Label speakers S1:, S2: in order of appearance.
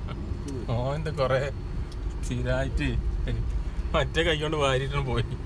S1: ഓന്റെ കൊറേ സ്ഥിരായിട്ട് മറ്റേ കൈ കൊണ്ട് വാരിട്ടും പോയി.